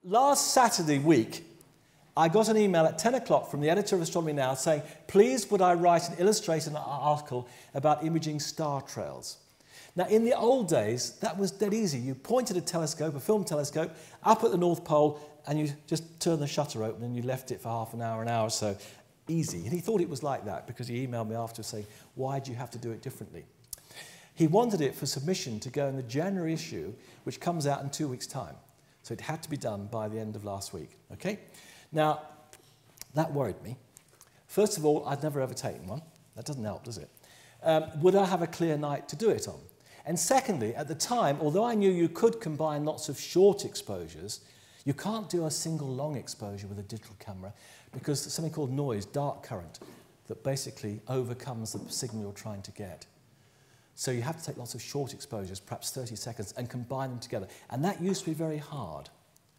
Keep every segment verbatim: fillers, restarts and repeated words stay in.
Last Saturday week, I got an email at ten o'clock from the editor of Astronomy Now saying, please would I write an illustrated article about imaging star trails. Now, in the old days, that was dead easy. You pointed a telescope, a film telescope, up at the North Pole, and you just turned the shutter open and you left it for half an hour, an hour or so. Easy. And he thought it was like that because he emailed me after saying, why do you have to do it differently? He wanted it for submission to go in the January issue, which comes out in two weeks' time. So it had to be done by the end of last week. Okay? Now, that worried me. First of all, I'd never ever taken one. That doesn't help, does it? Um, would I have a clear night to do it on? And secondly, at the time, although I knew you could combine lots of short exposures, you can't do a single long exposure with a digital camera because there's something called noise, dark current, that basically overcomes the signal you're trying to get. So you have to take lots of short exposures, perhaps thirty seconds, and combine them together. And that used to be very hard.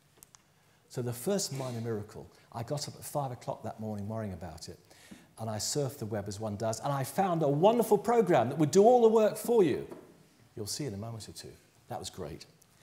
So the first minor miracle, I got up at five o'clock that morning worrying about it, and I surfed the web as one does, and I found a wonderful program that would do all the work for you. You'll see in a moment or two. That was great.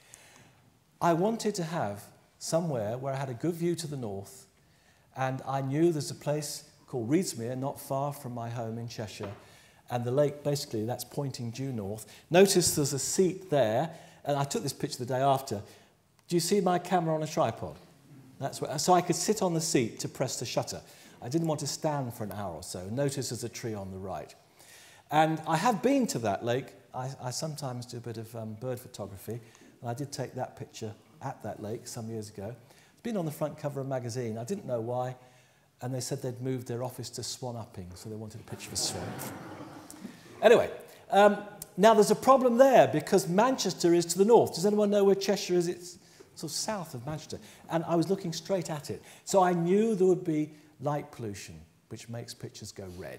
I wanted to have somewhere where I had a good view to the north, and I knew there's a place called Reedsmere, not far from my home in Cheshire, and the lake, basically, that's pointing due north. Notice there's a seat there, and I took this picture the day after. Do you see my camera on a tripod? That's where, so I could sit on the seat to press the shutter. I didn't want to stand for an hour or so. Notice there's a tree on the right. And I have been to that lake. I, I sometimes do a bit of um, bird photography, and I did take that picture at that lake some years ago. It's been on the front cover of a magazine. I didn't know why, and they said they'd moved their office to Swan Upping, so they wanted a picture of a swan. Anyway, um, now there's a problem there because Manchester is to the north. Does anyone know where Cheshire is? It's sort of south of Manchester. And I was looking straight at it. So I knew there would be light pollution, which makes pictures go red.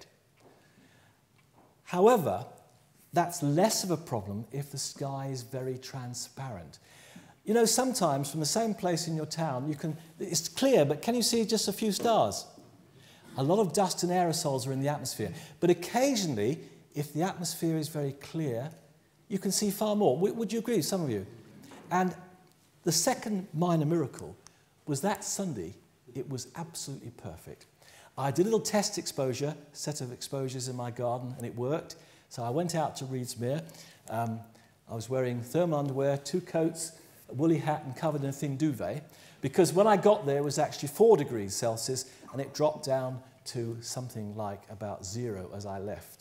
However, that's less of a problem if the sky is very transparent. You know, sometimes from the same place in your town, you can, it's clear, but can you see just a few stars? A lot of dust and aerosols are in the atmosphere. But occasionally, if the atmosphere is very clear, you can see far more. W- would you agree, some of you? And the second minor miracle was that Sunday, it was absolutely perfect. I did a little test exposure, set of exposures in my garden, and it worked. So I went out to Reedsmere. Um, I was wearing thermal underwear, two coats, a woolly hat, and covered in a thin duvet, because when I got there, it was actually four degrees Celsius, and it dropped down to something like about zero as I left.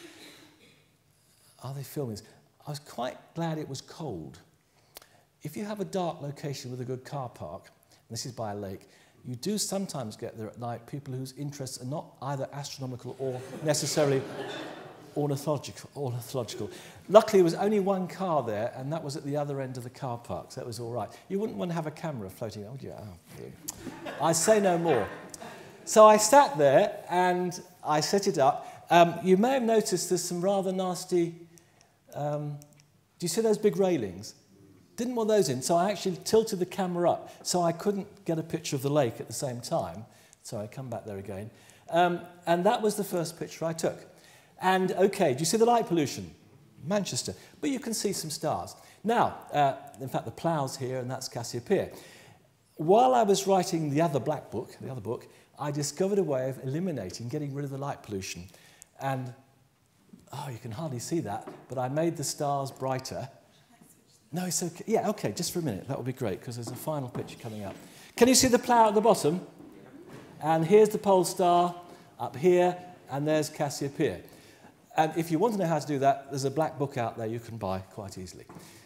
Are they filming this? I was quite glad it was cold. If you have a dark location with a good car park, and this is by a lake, you do sometimes get there at night people whose interests are not either astronomical or necessarily ornithological. ornithological. Luckily, there was only one car there, and that was at the other end of the car park, so that was all right. You wouldn't want to have a camera floating around, would you? Oh, yeah. I say no more. So I sat there, and I set it up. Um, you may have noticed there's some rather nasty... Um, do you see those big railings? Didn't want those in, so I actually tilted the camera up so I couldn't get a picture of the lake at the same time. So I come back there again. Um, and that was the first picture I took. And, okay, do you see the light pollution? Manchester. But you can see some stars. Now, uh, in fact, the plough's here, and that's Cassiopeia. While I was writing the other black book, the other book, I discovered a way of eliminating, getting rid of the light pollution. And, oh, you can hardly see that, but I made the stars brighter. No, it's okay. Yeah, okay, just for a minute. That would be great, because there's a final picture coming up. Can you see the plough at the bottom? And here's the pole star up here, and there's Cassiopeia. And if you want to know how to do that, there's a black book out there you can buy quite easily.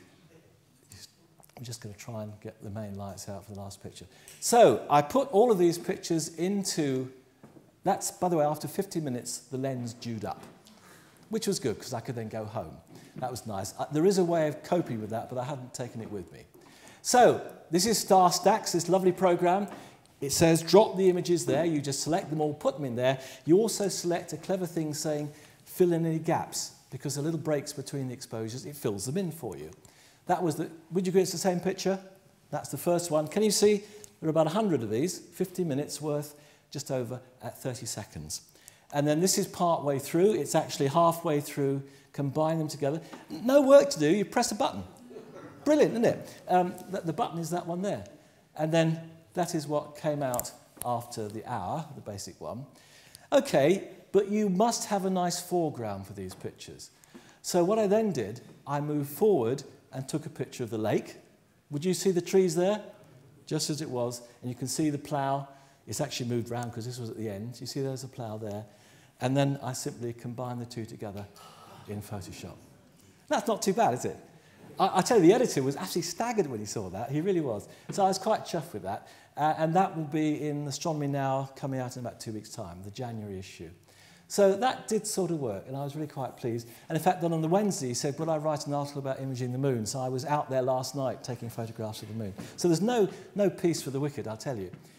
I'm just going to try and get the main lights out for the last picture. So I put all of these pictures into... That's, by the way, after fifty minutes, the lens dewed up, which was good, because I could then go home. That was nice. Uh, there is a way of coping with that, but I hadn't taken it with me. So this is Star Stacks, this lovely program. It says drop the images there. You just select them all, put them in there. You also select a clever thing saying fill in any gaps, because the little breaks between the exposures, it fills them in for you. That was the... Would you agree it's the same picture? That's the first one. Can you see? There are about one hundred of these, fifty minutes worth, just over at thirty seconds. And then this is part way through. It's actually halfway through. Combine them together. No work to do. You press a button. Brilliant, isn't it? Um, the, the button is that one there. And then that is what came out after the hour, the basic one. Okay, but you must have a nice foreground for these pictures. So what I then did, I moved forward and took a picture of the lake. Would you see the trees there? Just as it was. And you can see the plough. It's actually moved round because this was at the end. You see there's a plough there. And then I simply combined the two together in Photoshop. That's not too bad, is it? I, I tell you, the editor was actually staggered when he saw that. He really was. So I was quite chuffed with that. Uh, and that will be in Astronomy Now, coming out in about two weeks' time, the January issue. So that did sort of work, and I was really quite pleased. And in fact, then on the Wednesday, he said, would I write an article about imaging the moon? So I was out there last night taking photographs of the moon. So there's no, no peace for the wicked, I'll tell you.